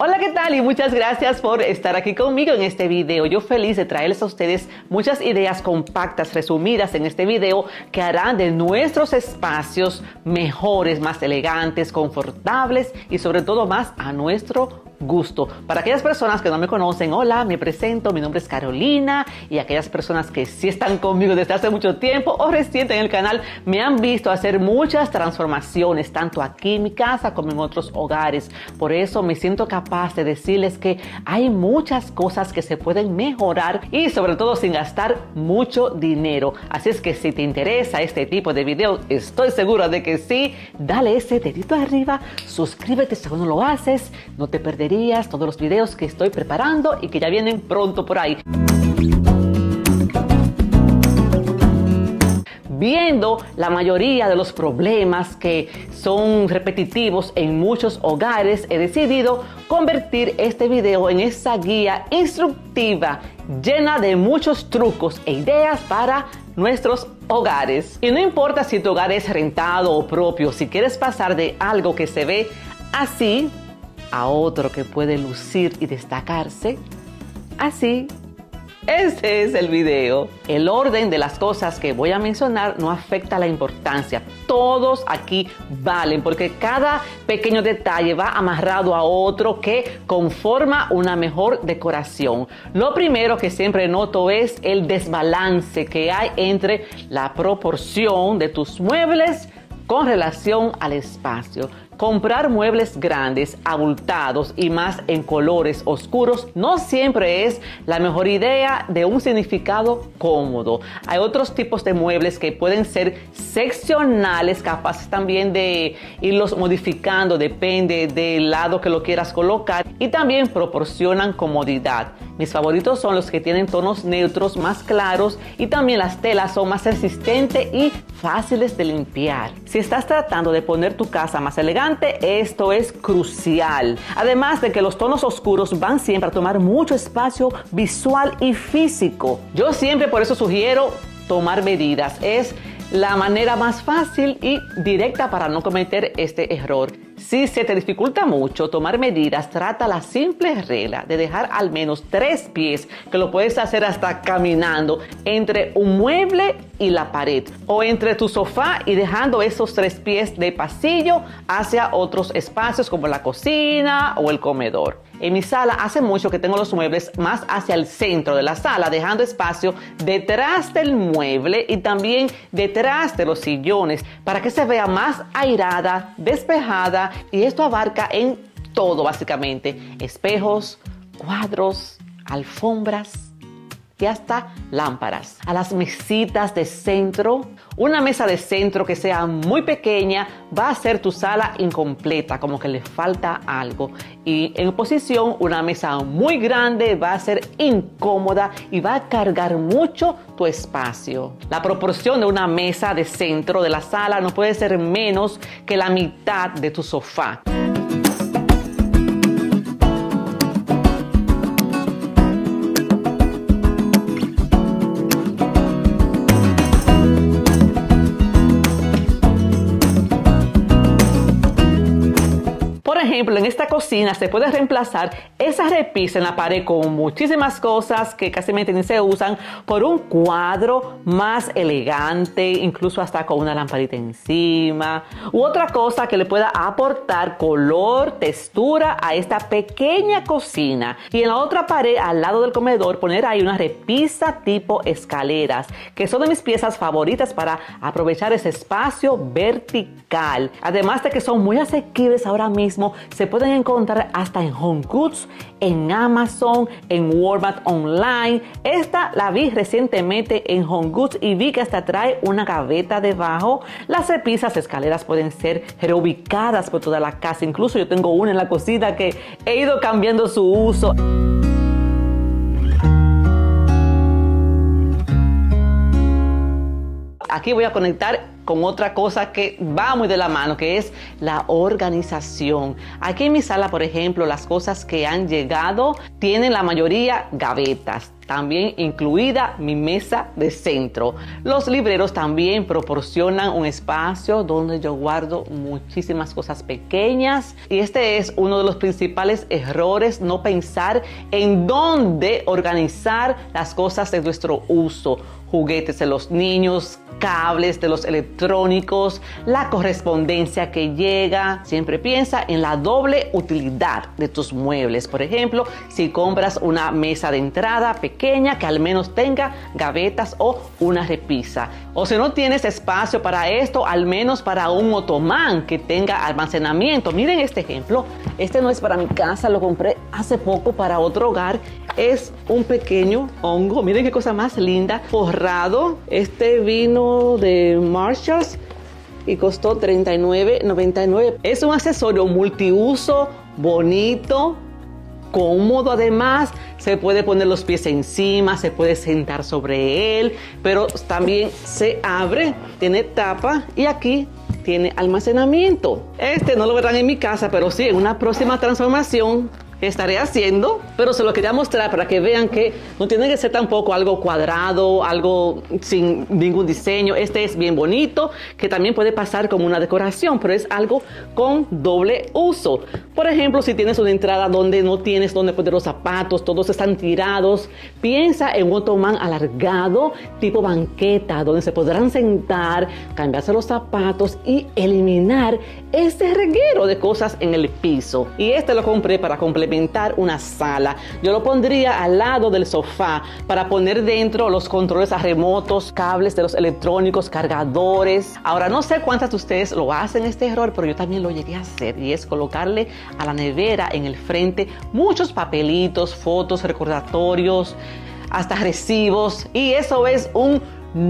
Hola, ¿qué tal? Y muchas gracias por estar aquí conmigo en este video. Yo feliz de traerles a ustedes muchas ideas compactas, resumidas en este video que harán de nuestros espacios mejores, más elegantes, confortables y sobre todo más a nuestro gusto. Para aquellas personas que no me conocen, hola, me presento, mi nombre es Carolina, y aquellas personas que sí están conmigo desde hace mucho tiempo o reciente en el canal me han visto hacer muchas transformaciones, tanto aquí en mi casa como en otros hogares. Por eso me siento capaz de decirles que hay muchas cosas que se pueden mejorar y sobre todo sin gastar mucho dinero. Así es que si te interesa este tipo de video, estoy segura de que sí, dale ese dedito arriba, suscríbete si aún no lo haces, no te perderías todos los videos que estoy preparando y que ya vienen pronto por ahí. Viendo la mayoría de los problemas que son repetitivos en muchos hogares, he decidido convertir este video en esa guía instructiva llena de muchos trucos e ideas para nuestros hogares. Y no importa si tu hogar es rentado o propio, si quieres pasar de algo que se ve así a otro que puede lucir y destacarse así, ese es el video. El orden de las cosas que voy a mencionar no afecta la importancia. Todos aquí valen porque cada pequeño detalle va amarrado a otro que conforma una mejor decoración. Lo primero que siempre noto es el desbalance que hay entre la proporción de tus muebles con relación al espacio. Comprar muebles grandes, abultados y más en colores oscuros no siempre es la mejor idea de un significado cómodo. Hay otros tipos de muebles que pueden ser seccionales, capaces también de irlos modificando, depende del lado que lo quieras colocar, y también proporcionan comodidad. Mis favoritos son los que tienen tonos neutros más claros y también las telas son más resistentes y fáciles de limpiar. Si estás tratando de poner tu casa más elegante, esto es crucial. Además de que los tonos oscuros van siempre a tomar mucho espacio visual y físico. Yo siempre por eso sugiero tomar medidas. Es la manera más fácil y directa para no cometer este error. Si se te dificulta mucho tomar medidas, trata la simple regla de dejar al menos 3 pies, que lo puedes hacer hasta caminando, entre un mueble y la pared, o entre tu sofá y dejando esos 3 pies de pasillo hacia otros espacios como la cocina o el comedor. En mi sala hace mucho que tengo los muebles más hacia el centro de la sala, dejando espacio detrás del mueble y también detrás de los sillones para que se vea más airada, despejada, y esto abarca en todo básicamente: espejos, cuadros, alfombras y hasta lámparas. A las mesitas de centro. Una mesa de centro que sea muy pequeña va a ser tu sala incompleta, como que le falta algo. Y en oposición, una mesa muy grande va a ser incómoda y va a cargar mucho tu espacio. La proporción de una mesa de centro de la sala no puede ser menos que la mitad de tu sofá. Por ejemplo, en esta cocina se puede reemplazar esa repisa en la pared con muchísimas cosas que casi ni se usan por un cuadro más elegante, incluso hasta con una lamparita encima, u otra cosa que le pueda aportar color, textura a esta pequeña cocina. Y en la otra pared, al lado del comedor, poner ahí una repisa tipo escaleras, que son de mis piezas favoritas para aprovechar ese espacio vertical. Además de que son muy asequibles ahora mismo, se pueden encontrar hasta en Home Goods, en Amazon, en Walmart online. Esta la vi recientemente en Home Goods y vi que hasta trae una gaveta debajo. Las repisas escaleras pueden ser reubicadas por toda la casa. Incluso yo tengo una en la cocina que he ido cambiando su uso. aquí voy a conectar con otra cosa que va muy de la mano, que es la organización. Aquí en mi sala, por ejemplo, las cosas que han llegado tienen la mayoría gavetas, también incluida mi mesa de centro. Los libreros también proporcionan un espacio donde yo guardo muchísimas cosas pequeñas, y este es uno de los principales errores: no pensar en dónde organizar las cosas de nuestro uso. Juguetes de los niños, cables de los electrónicos, la correspondencia que llega. Siempre piensa en la doble utilidad de tus muebles. Por ejemplo, si compras una mesa de entrada pequeña, que al menos tenga gavetas o una repisa. O si no tienes espacio para esto, al menos para un otomán que tenga almacenamiento. Miren este ejemplo. Este no es para mi casa, lo compré hace poco para otro hogar. Es un pequeño hongo, miren qué cosa más linda, forrado. Este vino de Marshalls y costó $39.99. Es un accesorio multiuso, bonito, cómodo. Además, se puede poner los pies encima, se puede sentar sobre él, pero también se abre, tiene tapa y aquí tiene almacenamiento. Este no lo verán en mi casa, pero sí en una próxima transformación estaré haciendo, pero se lo quería mostrar para que vean que no tiene que ser tampoco algo cuadrado, algo sin ningún diseño. Este es bien bonito, que también puede pasar como una decoración, pero es algo con doble uso. Por ejemplo, si tienes una entrada donde no tienes donde poner los zapatos, todos están tirados, piensa en un otomán alargado, tipo banqueta, donde se podrán sentar, cambiarse los zapatos y eliminar ese reguero de cosas en el piso. Y este lo compré para complementar una sala. Yo lo pondría al lado del sofá para poner dentro los controles a remotos, cables de los electrónicos, cargadores. Ahora, no sé cuántas de ustedes lo hacen este error, pero yo también lo llegué a hacer, y es colocarle a la nevera en el frente muchos papelitos, fotos, recordatorios, hasta recibos, y eso es un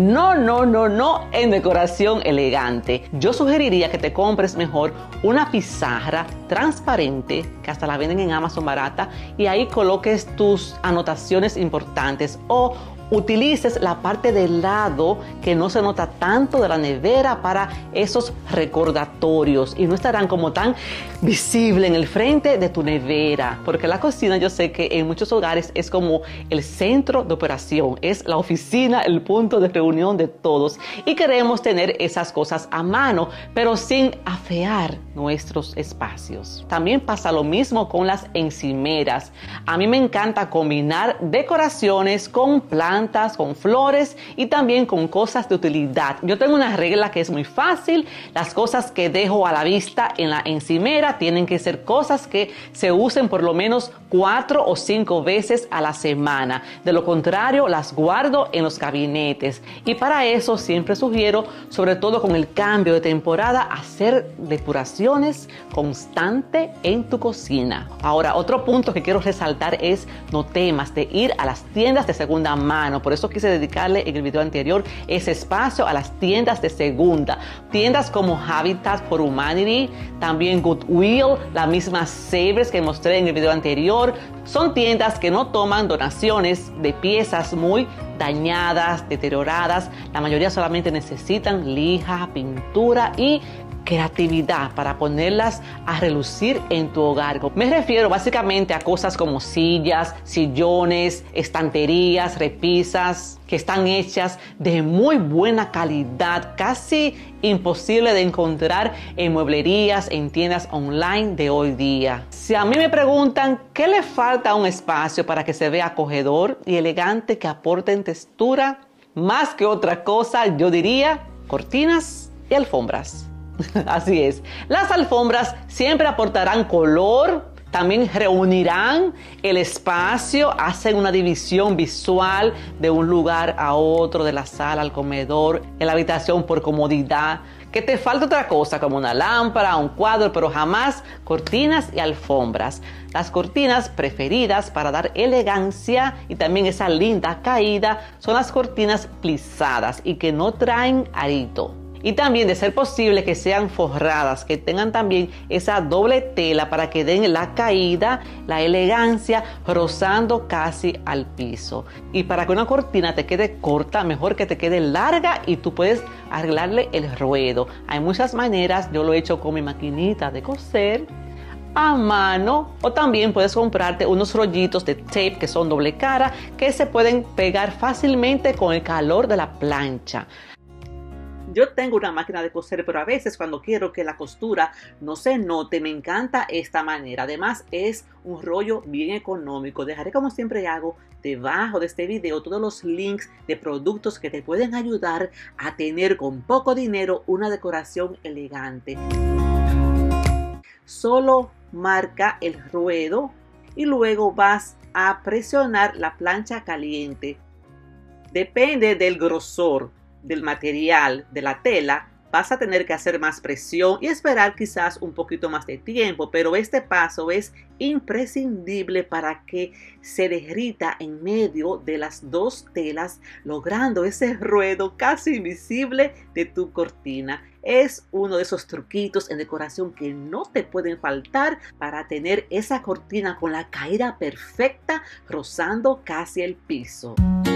no en decoración elegante. Yo sugeriría que te compres mejor una pizarra transparente, que hasta la venden en Amazon barata, y ahí coloques tus anotaciones importantes, o utilices la parte del lado que no se nota tanto de la nevera para esos recordatorios, y no estarán como tan visibles en el frente de tu nevera, porque la cocina, yo sé que en muchos hogares es como el centro de operación, es la oficina, el punto de reunión de todos, y queremos tener esas cosas a mano, pero sin afear nuestros espacios. También pasa lo mismo con las encimeras. A mí me encanta combinar decoraciones con plantas, con flores y también con cosas de utilidad. Yo tengo una regla que es muy fácil: las cosas que dejo a la vista en la encimera tienen que ser cosas que se usen por lo menos 4 o 5 veces a la semana. De lo contrario, las guardo en los gabinetes, y para eso siempre sugiero, sobre todo con el cambio de temporada, hacer depuraciones constantes en tu cocina. Ahora, otro punto que quiero resaltar es: no temas de ir a las tiendas de segunda mano. Por eso quise dedicarle en el video anterior ese espacio a las tiendas de segunda. Tiendas como Habitat for Humanity, también Goodwill, la misma Savers que mostré en el video anterior. Son tiendas que no toman donaciones de piezas muy dañadas, deterioradas. La mayoría solamente necesitan lija, pintura y creatividad para ponerlas a relucir en tu hogar. Me refiero básicamente a cosas como sillas, sillones, estanterías, repisas, que están hechas de muy buena calidad, casi imposible de encontrar en mueblerías, en tiendas online de hoy día. Si a mí me preguntan qué le falta a un espacio para que se vea acogedor y elegante, que aporte en textura, más que otra cosa, yo diría cortinas y alfombras. Así es, las alfombras siempre aportarán color, también reunirán el espacio, hacen una división visual de un lugar a otro, de la sala al comedor, en la habitación por comodidad. Que te falta otra cosa como una lámpara, un cuadro, pero jamás cortinas y alfombras. Las cortinas preferidas para dar elegancia y también esa linda caída son las cortinas plisadas y que no traen arito. Y también, de ser posible, que sean forradas, que tengan también esa doble tela para que den la caída, la elegancia, rozando casi al piso. Y para que una cortina te quede corta, mejor que te quede larga y tú puedes arreglarle el ruedo. Hay muchas maneras, yo lo he hecho con mi maquinita de coser a mano, o también puedes comprarte unos rollitos de tape que son doble cara, que se pueden pegar fácilmente con el calor de la plancha. Yo tengo una máquina de coser, pero a veces cuando quiero que la costura no se note, me encanta esta manera. Además, es un rollo bien económico. Dejaré, como siempre hago, debajo de este video todos los links de productos que te pueden ayudar a tener con poco dinero una decoración elegante. Solo marca el ruedo y luego vas a presionar la plancha caliente. Depende del grosor del material, de la tela, vas a tener que hacer más presión y esperar quizás un poquito más de tiempo, pero este paso es imprescindible para que se derrita en medio de las dos telas, logrando ese ruedo casi invisible de tu cortina. Es uno de esos truquitos en decoración que no te pueden faltar para tener esa cortina con la caída perfecta, rozando casi el piso.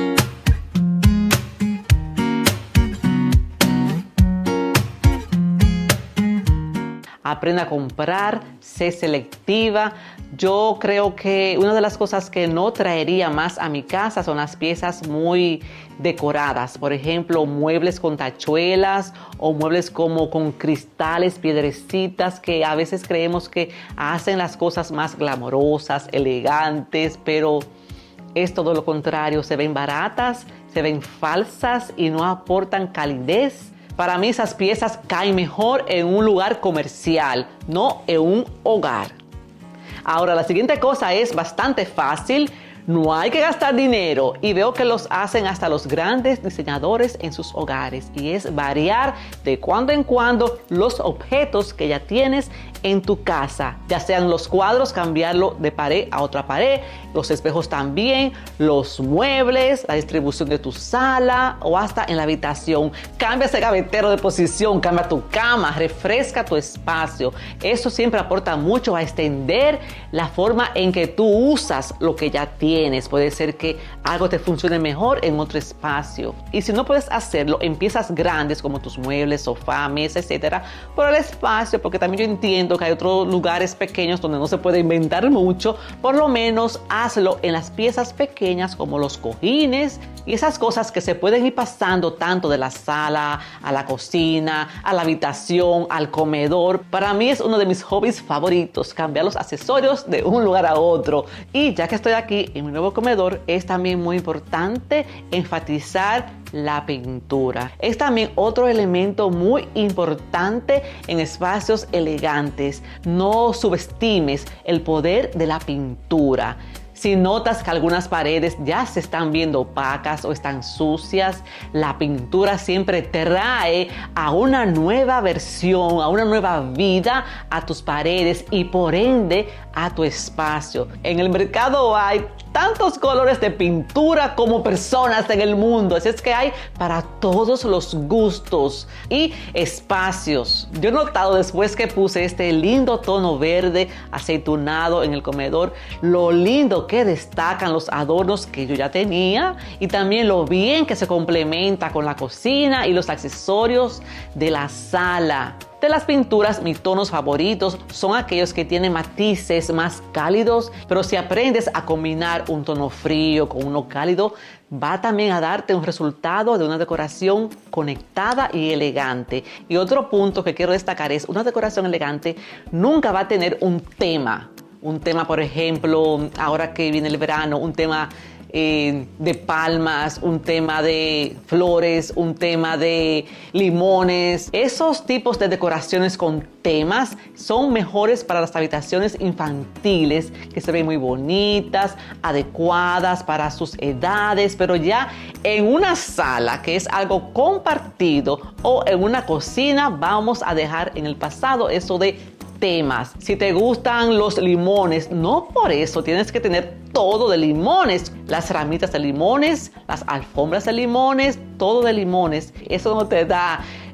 Aprende a comprar, sé selectiva. Yo creo que una de las cosas que no traería más a mi casa son las piezas muy decoradas. Por ejemplo, muebles con tachuelas o muebles como con cristales, piedrecitas, que a veces creemos que hacen las cosas más glamorosas, elegantes, pero es todo lo contrario. Se ven baratas, se ven falsas y no aportan calidez. Para mí esas piezas caen mejor en un lugar comercial, no en un hogar. Ahora, la siguiente cosa es bastante fácil. No hay que gastar dinero y veo que los hacen hasta los grandes diseñadores en sus hogares, y es variar de cuando en cuando los objetos que ya tienes en tu casa, ya sean los cuadros, cambiarlo de pared a otra pared, los espejos también, los muebles, la distribución de tu sala o hasta en la habitación. Cambia ese gavetero de posición, cambia tu cama, refresca tu espacio. Eso siempre aporta mucho a extender la forma en que tú usas lo que ya tienes. Puede ser que algo te funcione mejor en otro espacio. Y si no puedes hacerlo en piezas grandes como tus muebles, sofá, mesa, etcétera, por el espacio, porque también yo entiendo que hay otros lugares pequeños donde no se puede inventar mucho, por lo menos hazlo en las piezas pequeñas como los cojines y esas cosas que se pueden ir pasando tanto de la sala a la cocina, a la habitación, al comedor. Para mí es uno de mis hobbies favoritos, cambiar los accesorios de un lugar a otro. Y ya que estoy aquí en mi nuevo comedor, es también muy importante enfatizar la pintura. Es también otro elemento muy importante en espacios elegantes. No subestimes el poder de la pintura. Si notas que algunas paredes ya se están viendo opacas o están sucias, la pintura siempre trae a una nueva versión, a una nueva vida a tus paredes y por ende a tu espacio. En el mercado hay tantos colores de pintura como personas en el mundo, así es que hay para todos los gustos y espacios. Yo he notado después que puse este lindo tono verde aceitunado en el comedor, lo lindo que destacan los adornos que yo ya tenía y también lo bien que se complementa con la cocina y los accesorios de la sala. De las pinturas, mis tonos favoritos son aquellos que tienen matices más cálidos, pero si aprendes a combinar un tono frío con uno cálido, va también a darte un resultado de una decoración conectada y elegante. Y otro punto que quiero destacar es una decoración elegante nunca va a tener un tema. Un tema, por ejemplo, ahora que viene el verano, un tema de palmas, un tema de flores, un tema de limones. Esos tipos de decoraciones con temas son mejores para las habitaciones infantiles, que se ven muy bonitas, adecuadas para sus edades, pero ya en una sala, que es algo compartido, o en una cocina, vamos a dejar en el pasado eso de temas. Si te gustan los limones, no por eso tienes que tener todo de limones. Las ramitas de limones, las alfombras de limones, todo de limones. Eso no te da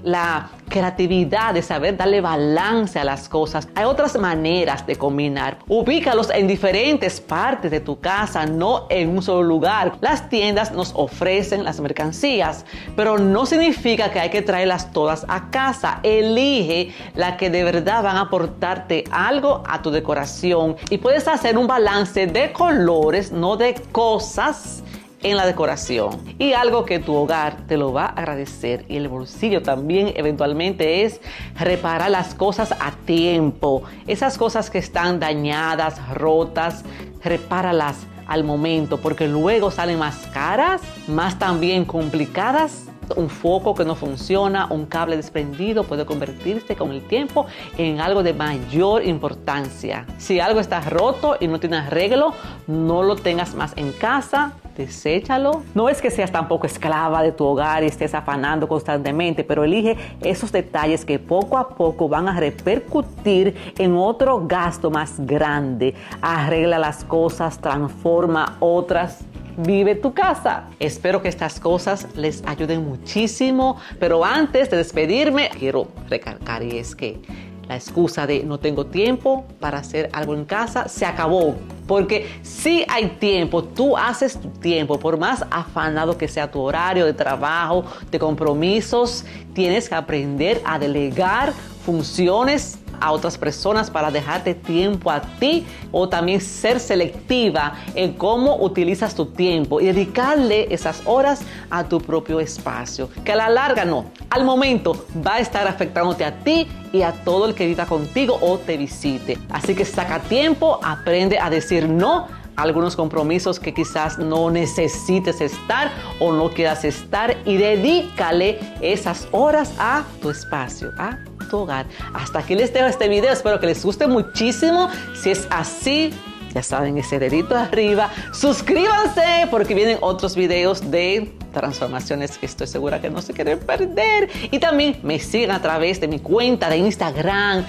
la creatividad de saber darle balance a las cosas. Hay otras maneras de combinar. Ubícalos en diferentes partes de tu casa, no en un solo lugar. Las tiendas nos ofrecen las mercancías, pero no significa que hay que traerlas todas a casa. Elige la que de verdad van a aportarte algo a tu decoración y puedes hacer un balance de colores, no de cosas, en la decoración. Y algo que tu hogar te lo va a agradecer, y el bolsillo también eventualmente, es reparar las cosas a tiempo. Esas cosas que están dañadas, rotas, repáralas al momento, porque luego salen más caras, más también complicadas. Un foco que no funciona, un cable desprendido puede convertirse con el tiempo en algo de mayor importancia. Si algo está roto y no tiene arreglo, no lo tengas más en casa, deséchalo. No es que seas tampoco esclava de tu hogar y estés afanando constantemente, pero elige esos detalles que poco a poco van a repercutir en otro gasto más grande. Arregla las cosas, transforma otras. Vive tu casa. Espero que estas cosas les ayuden muchísimo, pero antes de despedirme, quiero recalcar, y es que la excusa de no tengo tiempo para hacer algo en casa se acabó. Porque si hay tiempo, tú haces tu tiempo, por más afanado que sea tu horario de trabajo, de compromisos, tienes que aprender a delegar funciones a otras personas para dejarte tiempo a ti, o también ser selectiva en cómo utilizas tu tiempo y dedicarle esas horas a tu propio espacio, que a la larga no, al momento va a estar afectándote a ti y a todo el que viva contigo o te visite. Así que saca tiempo, aprende a decir no a algunos compromisos que quizás no necesites estar o no quieras estar, y dedícale esas horas a tu espacio, a tu hogar. Hasta aquí les dejo este video, espero que les guste muchísimo. Si es así, ya saben, ese dedito arriba, suscríbanse porque vienen otros videos de transformaciones que estoy segura que no se quieren perder. Y también me siguen a través de mi cuenta de Instagram,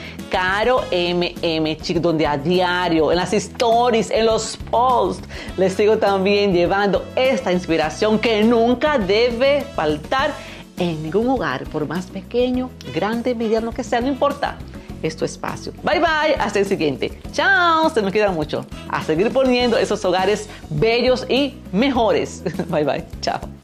CaroMM, donde a diario, en las stories, en los posts, les sigo también llevando esta inspiración que nunca debe faltar en ningún hogar, por más pequeño, grande, mediano que sea, no importa. Es tu espacio. Bye bye, hasta el siguiente. Chao, se me cuidan mucho. A seguir poniendo esos hogares bellos y mejores. Bye bye, chao.